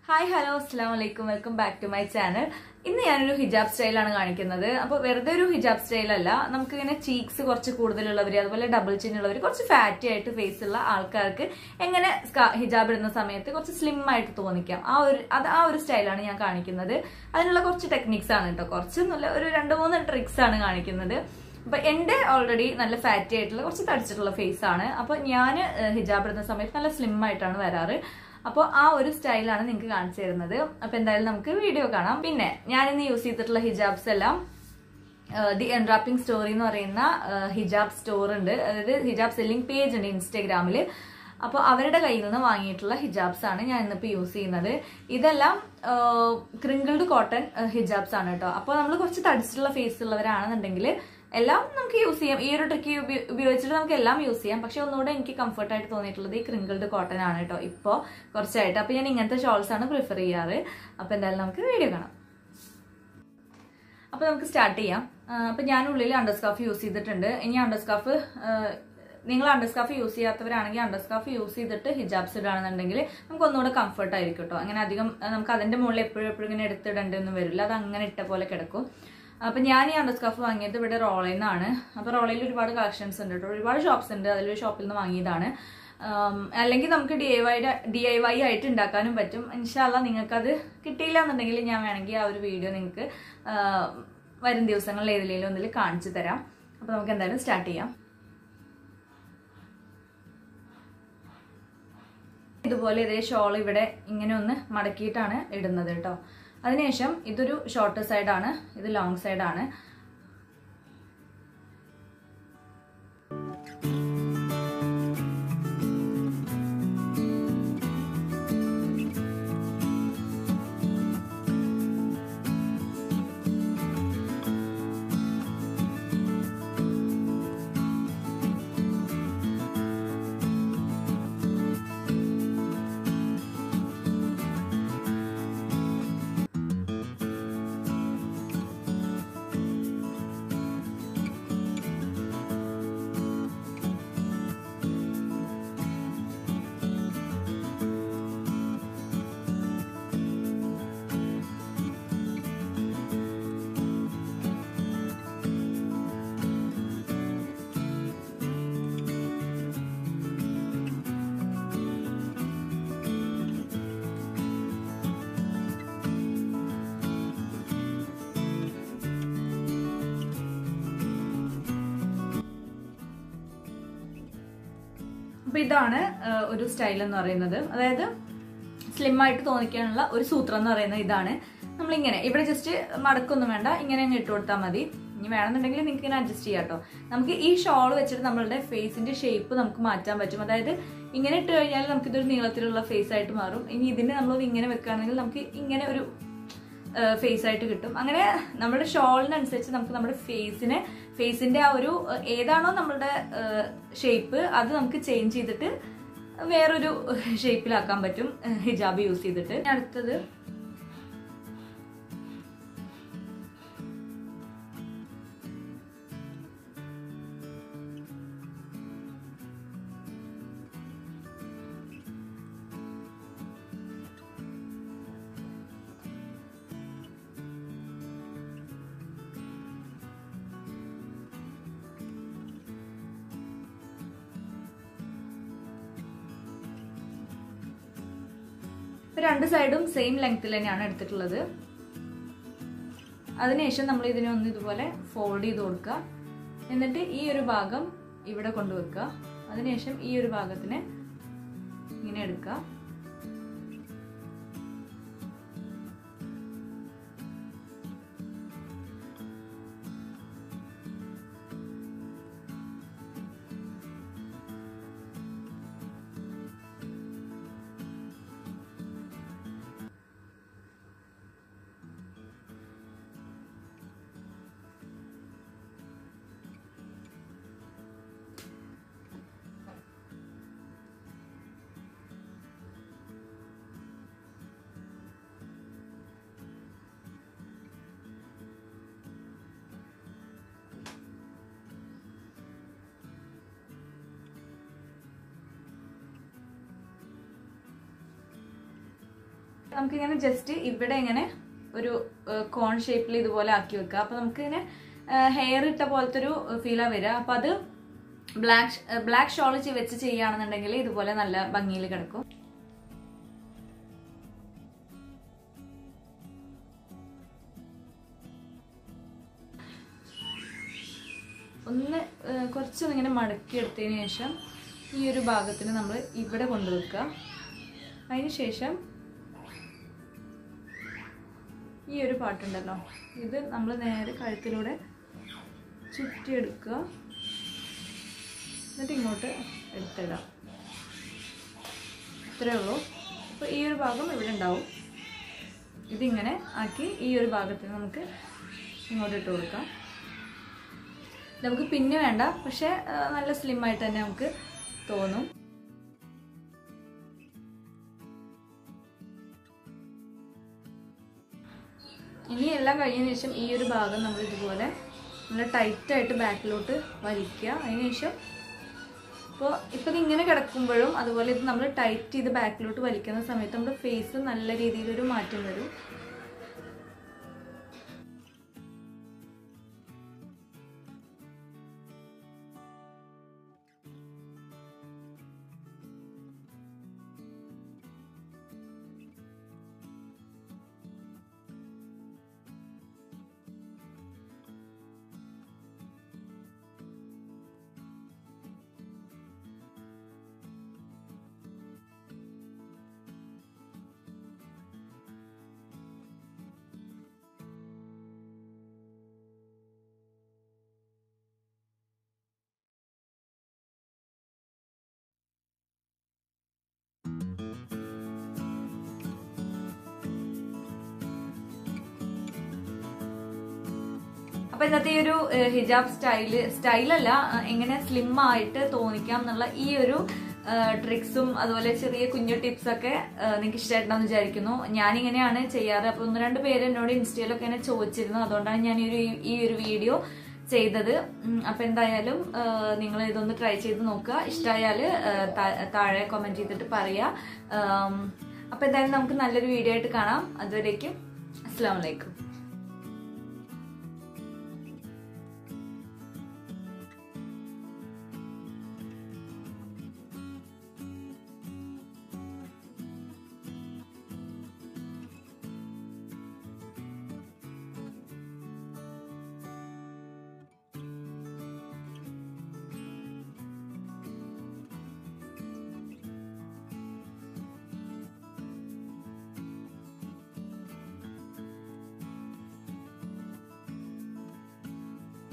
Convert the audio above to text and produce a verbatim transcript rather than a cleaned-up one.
Hi hello അസ്സലാമു അലൈക്കും welcome back to my channel. ഇന്ന് ഞാനൊരു ഹിജാബ് സ്റ്റൈലാണ് കാണിക്കുന്നത്. അപ്പോൾ വെറുതെ ഒരു ഹിജാബ് സ്റ്റൈലല്ല, നമുക്ക് ഇങ്ങനെ ചീക്സ് കുറച്ച് കൂടുതലുള്ളവർ, അതുപോലെ ഡബിൾ ചിൻ ഉള്ളവർ, കുറച്ച് ഫാറ്റി ആയിട്ട് ഫേസ് ഉള്ള ആൾക്കാർക്ക് എങ്ങനെ ഹിജാബ് ഇടുന്ന സമയത്ത് കുറച്ച് സ്ലിം ആയിട്ട് തോന്നിക്കാം, ആ ഒരു അത് ആ ഒരു സ്റ്റൈലാണ് ഞാൻ കാണിക്കുന്നത്. അതിനുള്ള കുറച്ച് ടെക്നിക്സ് ആണ് കേട്ടോ, കുറച്ചൊന്നുമില്ല, ഒരു രണ്ട് മൂന്ന് ട്രിക്സ് ആണ് കാണിക്കുന്നത്. അപ്പൊ എന്റെ ഓൾറെഡി നല്ല ഫാറ്റി ആയിട്ടുള്ള കുറച്ച് തടിച്ചിട്ടുള്ള ഫേസ് ആണ്. അപ്പൊ ഞാൻ ഹിജാബ് ഇടുന്ന സമയത്ത് നല്ല സ്ലിം ആയിട്ടാണ് വരാറ്. അപ്പോൾ ആ ഒരു സ്റ്റൈലാണ് നിങ്ങൾക്ക് കാണിച്ചു തരുന്നത്. അപ്പൊ എന്തായാലും നമുക്ക് വീഡിയോ കാണാം. പിന്നെ ഞാനിന്ന് യൂസ് ചെയ്തിട്ടുള്ള ഹിജാബ്സ് എല്ലാം ദി എൻറാപ്പിംഗ് സ്റ്റോറി എന്ന് പറയുന്ന ഹിജാബ് സ്റ്റോർ ഉണ്ട്, അതായത് ഹിജാബ് സെല്ലിംഗ് പേജ് ഉണ്ട് ഇൻസ്റ്റഗ്രാമിൽ. അപ്പോൾ അവരുടെ കയ്യിൽ നിന്ന് വാങ്ങിയിട്ടുള്ള ഹിജാബ്സ് ആണ് ഞാൻ ഇന്നിപ്പോൾ യൂസ് ചെയ്യുന്നത്. ഇതെല്ലാം ക്രിങ്കിൾഡ് കോട്ടൺ ഹിജാബ്സ് ആണ് കേട്ടോ. അപ്പോൾ നമ്മൾ കുറച്ച് തടിച്ചിട്ടുള്ള ഫേസ് ഉള്ളവരാണെന്നുണ്ടെങ്കിൽ എല്ലാം നമുക്ക് യൂസ് ചെയ്യാം. ഈ ഒരു ട്രിക്ക് ഉപയോഗിച്ചിട്ട് നമുക്ക് എല്ലാം യൂസ് ചെയ്യാം. പക്ഷെ ഒന്നുകൂടെ എനിക്ക് കംഫർട്ടായിട്ട് തോന്നിയിട്ടുള്ളത് ഈ ക്രിങ്കിൾഡ് കോട്ടൺ ആണ് കേട്ടോ ഇപ്പോൾ കുറച്ചായിട്ട്. അപ്പോൾ ഞാൻ ഇങ്ങനത്തെ ഷോൾസ് ആണ് പ്രിഫർ ചെയ്യാറ്. അപ്പോൾ എന്തായാലും നമുക്ക് വീഡിയോ കാണാം. അപ്പോൾ നമുക്ക് സ്റ്റാർട്ട് ചെയ്യാം. അപ്പോൾ ഞാൻ ഉള്ളിൽ അണ്ടർസ്കാർഫ് യൂസ് ചെയ്തിട്ടുണ്ട്. ഇനി അണ്ടർസ്കാർഫ് നിങ്ങൾ അണ്ടർസ്കാർഫ് യൂസ് ചെയ്യാത്തവരാണെങ്കിൽ അണ്ടർസ്കാർഫ് യൂസ് ചെയ്തിട്ട് ഹിജാബ്സ് ഇടുകയാണെന്നുണ്ടെങ്കിൽ നമുക്ക് ഒന്നുകൂടെ കംഫർട്ട് ആയിരിക്കും കേട്ടോ. അങ്ങനെ അധികം നമുക്ക് അതിന്റെ മുകളിൽ എപ്പോഴും എപ്പോഴും ഇങ്ങനെ എടുത്തിടേണ്ടൊന്നും വരില്ല, അത് അങ്ങനെ ഇട്ട പോലെ കിടക്കും. അപ്പൊ ഞാൻ ഈ അണ്ടർസ്കാർഫ് വാങ്ങിയത് ഇവിടെ റോളയിൽ നിന്നാണ്. അപ്പൊ റോളയിൽ ഒരുപാട് കളക്ഷൻസ് ഉണ്ട് കേട്ടോ, ഒരുപാട് ഷോപ്സ് ഉണ്ട്. അതിലൊരു ഷോപ്പിൽ നിന്ന് വാങ്ങിയതാണ്. അല്ലെങ്കിൽ നമുക്ക് D I Y D I Y ആയിട്ട് ഉണ്ടാക്കാനും പറ്റും. ഇൻഷാല്ല നിങ്ങൾക്കത് കിട്ടിയില്ല എന്നുണ്ടെങ്കിൽ ഞാൻ വേണമെങ്കിൽ ആ ഒരു വീഡിയോ നിങ്ങൾക്ക് വരും ദിവസങ്ങളിൽ ഏതിലേലും ഒന്നിൽ കാണിച്ചു തരാം. അപ്പൊ നമുക്ക് എന്തായാലും സ്റ്റാർട്ട് ചെയ്യാം. ഇതുപോലെ ഇതേ ഷോൾ ഇവിടെ ഇങ്ങനെ ഒന്ന് മടക്കിയിട്ടാണ് ഇടുന്നത് കേട്ടോ. അതിനുശേഷം ഇതൊരു ഷോർട്ട് സൈഡാണ്, ഇത് ലോങ് സൈഡാണ്. അപ്പൊ ഇതാണ് ഒരു സ്റ്റൈൽ എന്ന് പറയുന്നത്, അതായത് സ്ലിം ആയിട്ട് തോന്നിക്കാനുള്ള ഒരു സൂത്രം എന്ന് പറയുന്നത് ഇതാണ്. നമ്മളിങ്ങനെ ഇവിടെ ജസ്റ്റ് മടക്കൊന്നും വേണ്ട, ഇങ്ങനെ അങ്ങ് ഇട്ട് കൊടുത്താൽ മതി. ഇനി വേണമെന്നുണ്ടെങ്കിൽ നിങ്ങൾക്ക് ഇങ്ങനെ അഡ്ജസ്റ്റ് ചെയ്യാം കേട്ടോ. നമുക്ക് ഈ ഷോൾ വെച്ചിട്ട് നമ്മളുടെ ഫേസിന്റെ ഷേപ്പ് നമുക്ക് മാറ്റാൻ പറ്റും. അതായത് ഇങ്ങനെ ഇട്ട് കഴിഞ്ഞാൽ നമുക്ക് ഇതൊരു നീളത്തിലുള്ള ഫേസ് ആയിട്ട് മാറും. ഇനി ഇതിനെ നമ്മളൊന്ന് ഇങ്ങനെ വെക്കുകയാണെങ്കിൽ നമുക്ക് ഇങ്ങനെ ഒരു ഫേസ് ആയിട്ട് കിട്ടും. അങ്ങനെ നമ്മുടെ ഷോളിനനുസരിച്ച് നമുക്ക് നമ്മുടെ ഫേസിനെ ഫേസിന്റെ ആ ഒരു ഏതാണോ നമ്മളുടെ ഷേപ്പ് അത് നമുക്ക് ചേഞ്ച് ചെയ്തിട്ട് വേറൊരു ഷേപ്പിലാക്കാൻ പറ്റും ഹിജാബ് യൂസ് ചെയ്തിട്ട്. അടുത്തത് രണ്ട് സൈഡും സെയിം ലെങ്ത്തിൽ തന്നെയാണ് എടുത്തിട്ടുള്ളത്. അതിനുശേഷം നമ്മൾ ഇതിനെ ഒന്ന് ഇതുപോലെ ഫോൾഡ് ചെയ്ത് കൊടുക്കുക. എന്നിട്ട് ഈ ഒരു ഭാഗം ഇവിടെ കൊണ്ടുവെക്കുക. അതിനുശേഷം ഈ ഒരു ഭാഗത്തിനെ ഇങ്ങനെ എടുക്കുക. നമുക്കിങ്ങനെ ജസ്റ്റ് ഇവിടെ ഇങ്ങനെ ഒരു കോൺ ഷേപ്പിൽ ഇതുപോലെ ആക്കി വെക്കുക. അപ്പൊ നമുക്കിങ്ങനെ ഹെയർ ഇട്ട പോലത്തെ ഒരു ഫീലാ വരിക. അപ്പൊ അത് ബ്ലാക്ക് ബ്ലാക്ക് ഷോൾ വെച്ച് ചെയ്യുകയാണെന്നുണ്ടെങ്കിൽ ഇതുപോലെ നല്ല ഭംഗിയിൽ കിടക്കും. ഒന്ന് കുറച്ചൊന്നിങ്ങനെ മടക്കി എടുത്തതിന് ശേഷം ഈ ഒരു ഭാഗത്തിന് നമ്മൾ ഇവിടെ കൊണ്ടുവെക്കുക. അതിന് ശേഷം ഈ ഒരു പാട്ടുണ്ടല്ലോ, ഇത് നമ്മൾ നേരെ കഴുത്തിലൂടെ ചുറ്റിയെടുക്കുക. എന്നിട്ട് ഇങ്ങോട്ട് എടുത്തിടാം. ഇത്രയേ ഉള്ളൂ. അപ്പോൾ ഈ ഒരു ഭാഗം ഇവിടെ ഉണ്ടാവും. ഇതിങ്ങനെ ആക്കി ഈ ഒരു ഭാഗത്തിന് നമുക്ക് ഇങ്ങോട്ട് ഇട്ട് കൊടുക്കാം. നമുക്ക് പിന്നെ വേണ്ട, പക്ഷെ നല്ല സ്ലിം ആയിട്ട് തന്നെ നമുക്ക് തോന്നും. ഇനി എല്ലാം കഴിഞ്ഞതിന് ശേഷം ഈ ഒരു ഭാഗം നമ്മൾ ഇതുപോലെ നല്ല ടൈറ്റായിട്ട് ബാക്കിലോട്ട് വലിക്കുക. അതിനുശേഷം ഇപ്പോൾ ഇപ്പോൾ ഇത് ഇങ്ങനെ കിടക്കുമ്പോഴും അതുപോലെ ഇത് നമ്മൾ ടൈറ്റ് ചെയ്ത് ബാക്കിലോട്ട് വലിക്കുന്ന സമയത്ത് നമ്മുടെ ഫേസ് നല്ല രീതിയിലൊരു മാറ്റം വരും. അപ്പൊ ഇന്നത്തെ ഈ ഒരു ഹിജാബ് സ്റ്റൈല് സ്റ്റൈലല്ല എങ്ങനെ സ്ലിം ആയിട്ട് തോന്നിക്കാം എന്നുള്ള ഈ ഒരു ട്രിക്സും അതുപോലെ ചെറിയ കുഞ്ഞു ടിപ്സ് ഒക്കെ നിങ്ങൾക്ക് ഇഷ്ടമായിട്ടുണ്ടെന്ന് വിചാരിക്കുന്നു. ഞാനിങ്ങനെയാണ് ചെയ്യാറ്. അപ്പൊ ഒന്ന് രണ്ട് പേര് എന്നോട് ഇൻസ്റ്റയിലൊക്കെ എന്നെ ചോദിച്ചിരുന്നു. അതുകൊണ്ടാണ് ഞാൻ ഈ ഒരു ഈ ഒരു വീഡിയോ ചെയ്തത്. അപ്പൊ എന്തായാലും നിങ്ങൾ ഇതൊന്ന് ട്രൈ ചെയ്ത് നോക്കുക. ഇഷ്ടമായാല് താഴെ കമന്റ് ചെയ്തിട്ട് പറയാ. അപ്പൊ എന്തായാലും നമുക്ക് നല്ലൊരു വീഡിയോ ആയിട്ട് കാണാം. അതുവരേക്കും അസ്സലാമു അലൈക്കും.